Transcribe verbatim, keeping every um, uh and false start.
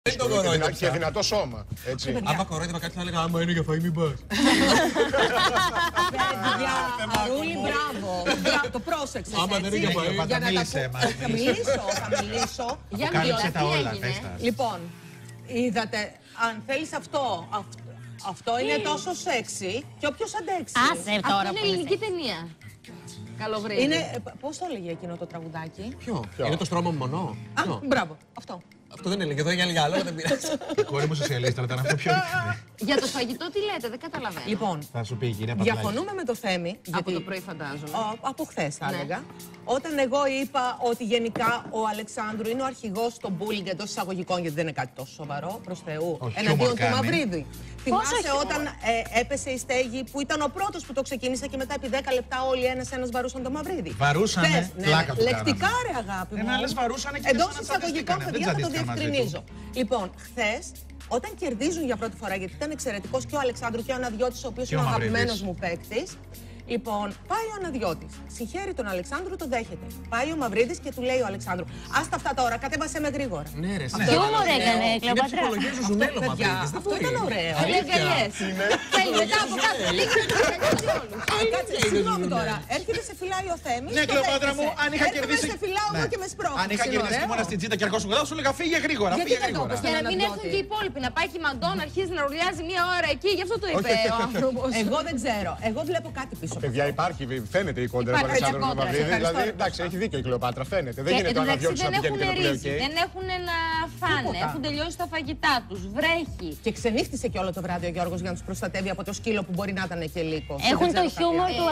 Δεν το κορόιδευα. Και δυνατό σώμα. Έτσι. Άμα κορόιδευα κάτι θα έλεγα άμα είναι για φαΐ μην πας. Παιδιά, Αρούλη, μπράβο. Το πρόσεξες, Άμα δεν είναι για φαΐ. Για να τα πω. Θα μιλήσω, θα μιλήσω. Για να μιλήσω, τα όλα, έγινε. πες τα. Λοιπόν, είδατε, αν θέλεις αυτό, αυτό είναι τόσο σεξι και όποιος αντέξει. Άσε τώρα. Αυτό είναι ελληνική ταινία. Καλοβρίδι. Είναι, πώς το έλεγε εκείνο το τραγουδάκι? Ποιο? Είναι το στρώμα μου μονό. Α, μπράβο, αυτό. Αυτό δεν έλεγε, εδώ έλεγε άλλο, αλλά δεν πειράζει. Η κόρη μου σοσιαλίστρα ήταν αυτό πιο εύκολο. Για το φαγητό τι λέτε, δεν καταλαβαίνω. Λοιπόν, Θα σου πει η κυρία Παπλάκη. διαφωνούμε με το Θέμη. Από το πρωί φαντάζομαι. Α, από χθες θα Ναι. έλεγα. Όταν εγώ είπα ότι γενικά ο Αλεξάνδρου είναι ο αρχηγός των bullying εντός εισαγωγικών, γιατί δεν είναι κάτι τόσο σοβαρό, προς Θεού, Όχι, εναντίον χιούμορ του κάνει. Μαυρίδη. Θυμάσαι χιούμορ? όταν ε, έπεσε η στέγη που ήταν ο πρώτος που το ξεκίνησε και μετά επί δέκα λεπτά όλοι ένας-ένας βαρούσαν τον Μαυρίδη. Βαρούσανε, Χθες, ναι, πλάκα του λεκτικά κάνανε. ρε αγάπη μου. Ένα άλλες βαρούσανε και εντός δεν σαν να εισαγωγικών, τσαντίστηκανε. παιδιά, Δεν θα το τσαντίστηκαν μαζί του. διευκρινίζω. Λοιπόν, χθες, όταν κερδίζουν για πρώτη φορά, γιατί ήταν εξαιρετικός και ο Αλεξάνδρου και ο Αναδιώτης, ο οποίος Και είναι ο ο Μαυρίδης. αγαπημένος μου παίκτης. Λοιπόν, πάει ο Αναδιώτης, συγχαίρει τον Αλεξάνδρου, το δέχεται. Πάει ο Μαυρίδης και του λέει ο Αλεξάνδρου: άστα αυτά τώρα, κατέβασε με γρήγορα. Ναι, ρε, Αυτό χιούμορ έκανε, είναι Κλεοπάτρα. ψυχολογία σου ζουνέλο, Παιδιά, Μαυρίδης. Δεν αυτό μπορεί. ήταν ωραίο. Θέλει αγκαλιές. Θέλει μετά από κάτω λίγο να τους αγκαλιάσει όλους. Κάτσε, συγγνώμη τώρα. Έρχεται, σε φυλάει ο Θέμης. Ναι, το Κλεοπάτρα μου, δέχεσαι. αν είχα Έρχομαι, κερδίσει. σε φυλάω εγώ Ναι. και με σπρώχνεις. Αν είχα Είναι κερδίσει ωραίο. μόνο στην τσίτα και αρχόσουν κοντά, σου έλεγα φύγε γρήγορα. Γιατί Φύγε δεν το γρήγορα. είπες? Για να μην Αναδιώτη. έρθουν και οι υπόλοιποι, να πάει και η Μαντών να αρχίζει να ρουλιάζει μία ώρα εκεί, γι' αυτό το είπε όχι, ο όχι. άνθρωπος. Εγώ δεν ξέρω. Εγώ βλέπω κάτι πίσω. από Παιδιά, αυτό. υπάρχει, φαίνεται η κόντρα του Υπάρχει Αλεξάνδρου με τον κόντρα, Μαυρίδη. ευχαριστώ. Δηλαδή, εντάξει, έχει δίκιο η Κλεοπάτρα, φαίνεται. Δεν Και γίνεται εν να τω μεταξύ διώξει να δεν πηγαίνει έχουν και να του λέει ρύζι, οκ. δεν έχουν να φάνε, Τίποτα. έχουν τελειώσει τα φαγητά τους, βρέχει. Και ξενύχτησε και όλο το βράδυ ο Γιώργος για να τους προστατεύει από το σκύλο που μπορεί να ήταν και λύκος. Έχουν Δεν το ξέρω χιούμορ κάποια. του